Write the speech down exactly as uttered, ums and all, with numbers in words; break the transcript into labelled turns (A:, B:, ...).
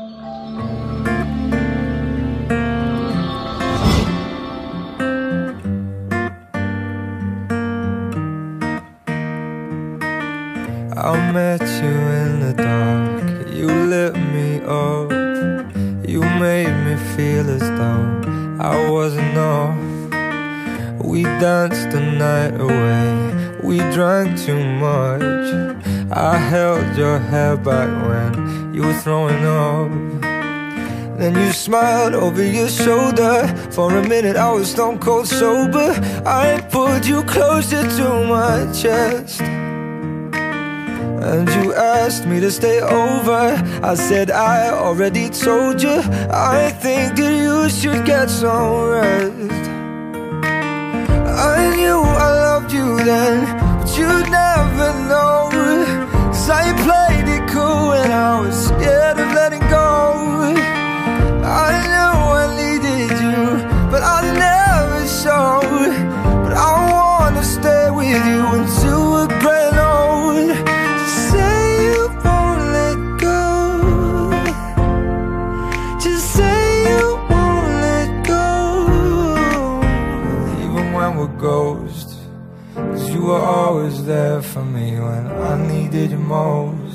A: I met you in the dark, you lit me up. You made me feel as though I wasn't off. We danced the night away, we drank too much. I held your hair back when you were throwing up. Then you smiled over your shoulder. For a minute I was stone cold sober. I pulled you closer to my chest, and you asked me to stay over. I said I already told you, I think that you should get some rest. I knew I loved you then, but you'd never know, 'cause I played it cool when I was scared of letting go. I knew I needed you, but I never showed. But I wanna stay with you until we're grown old. Say you won't let go. Just say you won't let go. Even when we're ghosts, 'cause you were always there for me when I needed you most.